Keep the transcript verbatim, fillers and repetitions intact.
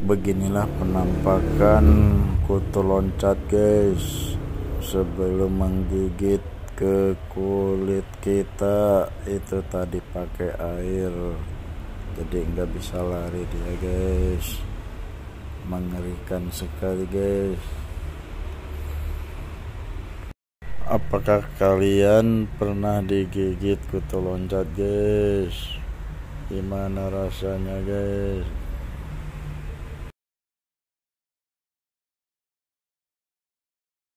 Beginilah penampakan kutu loncat guys sebelum menggigit ke kulit kita. Itu tadi pakai air, jadi nggak bisa lari dia guys. Mengerikan sekali guys. Apakah kalian pernah digigit kutu loncat guys? Gimana rasanya guys?